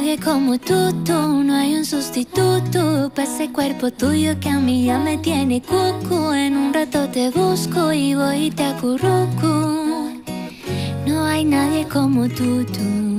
nadie como tú, no hay un sustituto para ese cuerpo tuyo que a mí ya me tiene cucu. En un rato te busco y voy y te acurruco. No hay nadie como tú.